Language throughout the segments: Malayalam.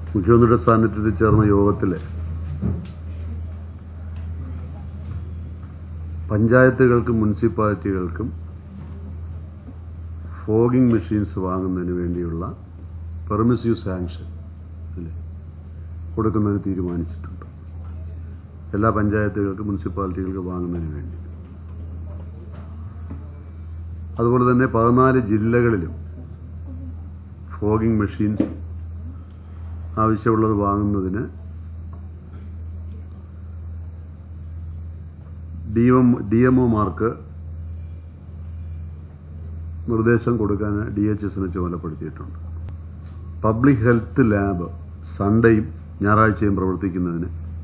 മുഖ്യമന്ത്രിയുടെ സാന്നിധ്യത്തിൽ ചേർന്ന യോഗത്തിൽ പഞ്ചായത്തുകൾക്കും മുനിസിപ്പാലിറ്റികൾക്കും ഫോഗിംഗ് മെഷീൻസ് വാങ്ങുന്നതിന് വേണ്ടിയുള്ള പെർമിസീവ് സാങ്ഷൻ കൊടുക്കുന്നതിന് തീരുമാനിച്ചിട്ടുണ്ട്. എല്ലാ പഞ്ചായത്തുകൾക്കും മുനിസിപ്പാലിറ്റികൾക്കും വാങ്ങുന്നതിന് വേണ്ടി. അതുപോലെ തന്നെ 14 ജില്ലകളിലും ഫോഗിംഗ് മെഷീൻസ് ആവശ്യമുള്ളത് വാങ്ങുന്നതിന് DMOമാർക്ക് നിർദ്ദേശം കൊടുക്കാൻ DHSനെ ചുമതലപ്പെടുത്തിയിട്ടുണ്ട്. പബ്ലിക് ഹെൽത്ത് ലാബ് സൺഡേയും ഞായറാഴ്ചയും പ്രവർത്തിക്കുന്നതിന്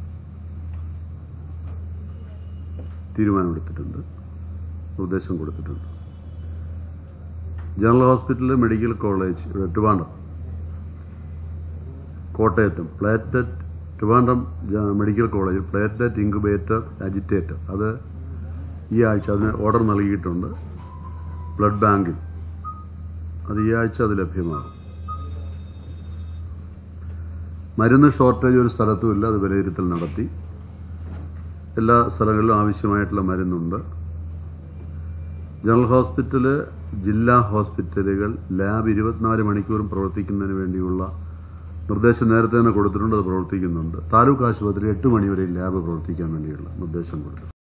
തീരുമാനമെടുത്തിട്ടുണ്ട്, നിർദ്ദേശം കൊടുത്തിട്ടുണ്ട്. General hospital, medical college Trivandrum, കോട്ടയത്തും Trivandrum medical college platelet incubator agitator അത് ഈ ആഴ്ച അതിന് ഓർഡർ നൽകിയിട്ടുണ്ട്. ബ്ലഡ് ബാങ്കിൽ അത് ഈ ആഴ്ച അത് ലഭ്യമാകും. മരുന്ന് ഷോർട്ടേജ് ഒരു സ്ഥലത്തുമില്ല, അത് വിലയിരുത്തൽ നടത്തി. എല്ലാ സ്ഥലങ്ങളിലും ആവശ്യമായിട്ടുള്ള മരുന്നുണ്ട്. ജനറൽ ഹോസ്പിറ്റല്, ജില്ലാ ഹോസ്പിറ്റലുകൾ, ലാബ് 24 മണിക്കൂറും പ്രവർത്തിക്കുന്നതിന് വേണ്ടിയുള്ള നിർദ്ദേശം നേരത്തെ തന്നെ കൊടുത്തിട്ടുണ്ട്, അത് പ്രവർത്തിക്കുന്നുണ്ട്. താലൂക്ക് ആശുപത്രി 8 മണിവരെ ലാബ് പ്രവർത്തിക്കാൻ വേണ്ടിയുള്ള നിർദ്ദേശം കൊടുത്തു.